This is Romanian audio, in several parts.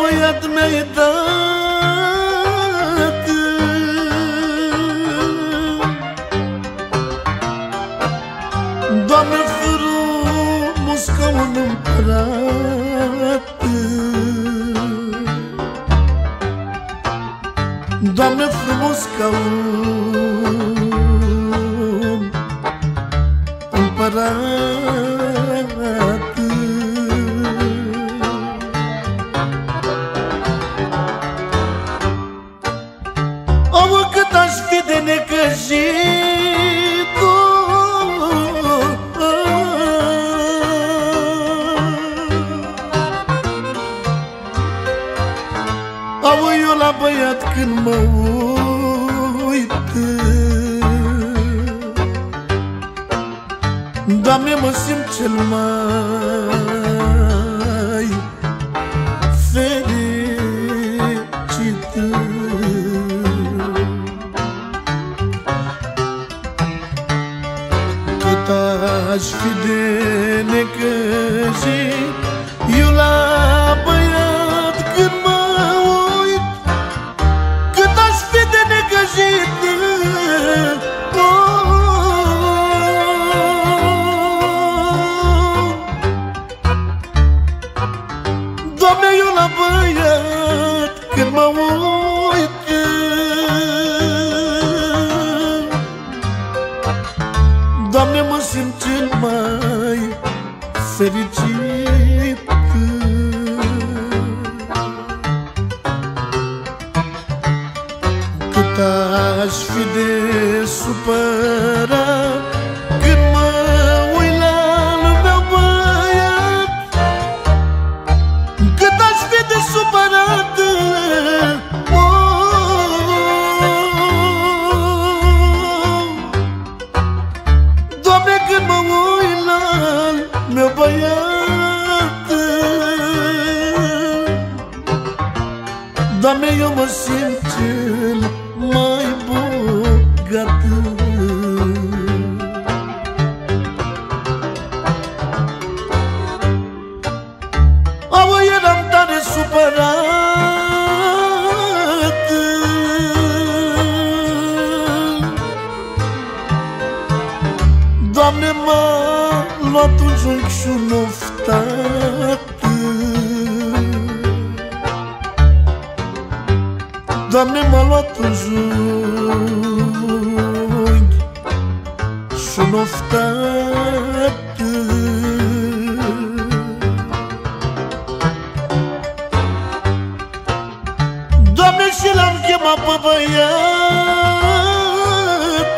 băiat mi-ai dat, Doamne, frumos ca un împărat, Doamne, frumos ca un împărat. Omul cât aș fi de necăjit, au eu la băiat când mă uit, Doamne, mă simt cel mai fericit. Cât aș fi de necăjit eu la băiat când mă uit, cât aș fi de necăjit, Doamne, eu la băiat când mă uit, Doamne, mă simt cel mai fericit. Cât aș fi de supărat când mă uit la lumea băiat, cât aș fi de supărat, Doamne, când mă uit la meu băiat, Doamne, eu mă simt cel mai bogat. Auă, eram tare supărat, Doamne, m-a luat un junghi și un oftat, Doamne, m-a luat un junghi și un oftat, Doamne, și l-am chemat pe băiat,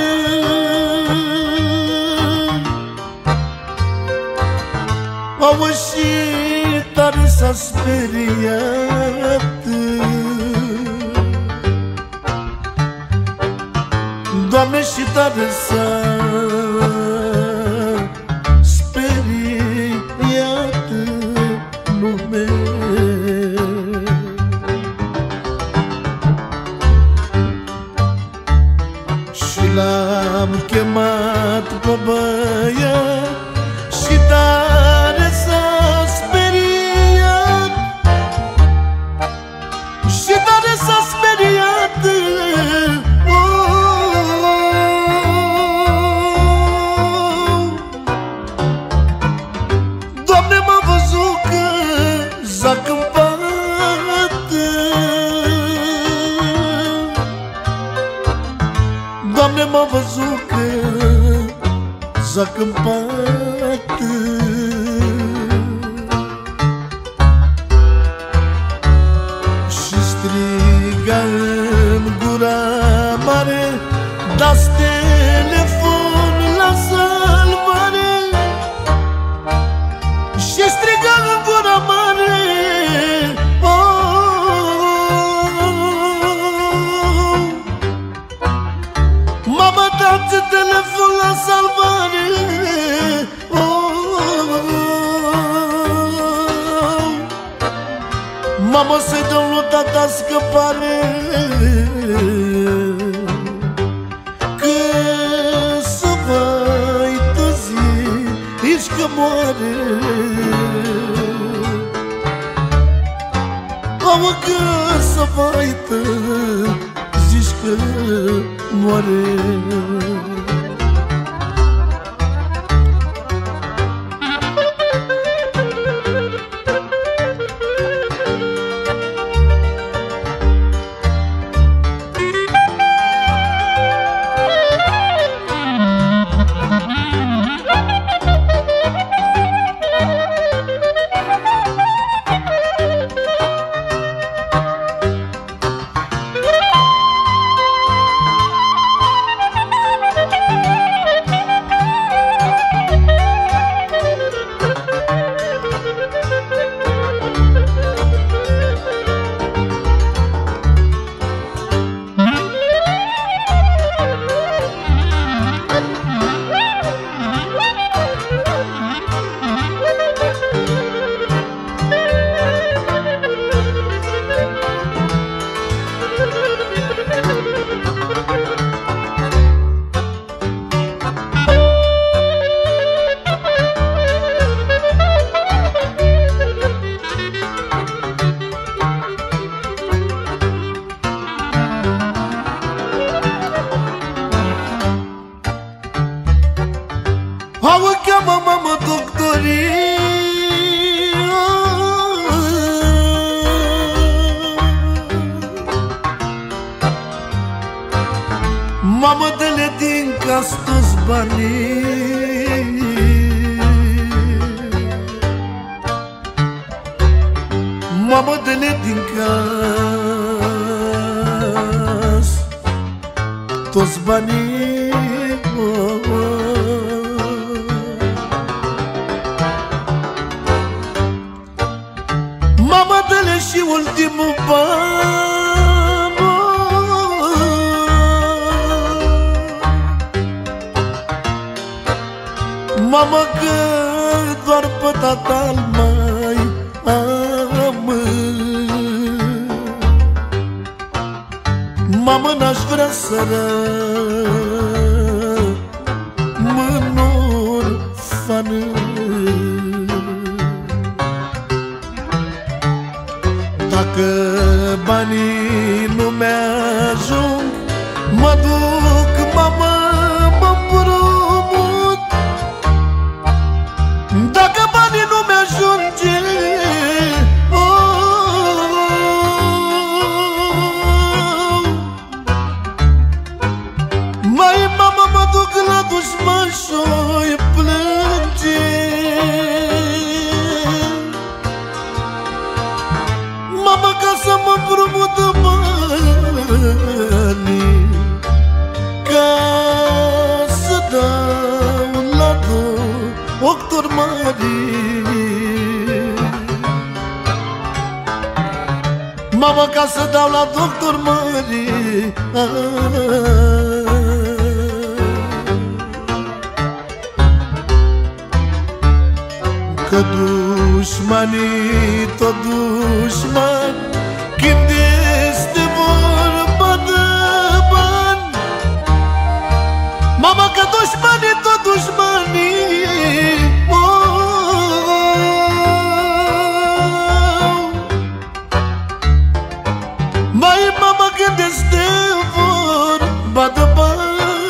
auă, și tare s-a speriat, Doamne, și tare s-a speriat lume. Și l-am chemat pe băiat și tare s-a speriat, și tare s-a speriat, Doamne, m-a văzut că zac în pat, Doamne, m-a văzut că zac în pat, și striga în gura mare: dați telefon la salvare. Și striga în gura mare: mama, dați telefon la salvare. Mama, să-i dăm lui tata scăpare, că să vai tăzi, ești că moare. Mamă, că să vaită, zici că moare. Au cheamă, mamă, doctorii, mamă, dă-le din cas toți banii, mamă, dă-le din cas toți banii, mamă, dă-le și ultimul ban, mamă, că doar pe tata-l mai am. Mamă, n-aș vrea să rămân orfană. Dacă banii nu mi-ajung, mă duc, mamă, mă împrumut. Dacă banii nu mi-ajunge, mai, mamă, mă duc la dușman și-o-i plânge. Mamă, ca să mă împrumută banii, ca să dau la doctor mari. Mamă, ca să dau la doctor mari. Că dușmanii, tot dușmani, când este vorba de bani. Mama, că dușmanii, tot dușmanii, mai, mama, când este vorba de bani,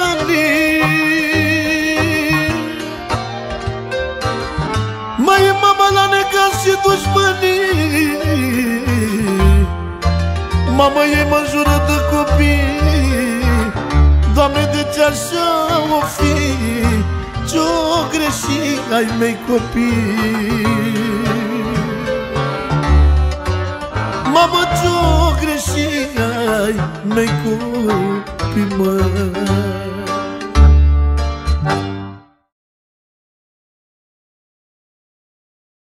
mai, mama, la necaz și dușmanii, mamă, ei mă jură de copii. Doamne, de ce așa o fi? Ce-o greși ai mei copii? Mamă, ce-o greși ai mei copii, mă?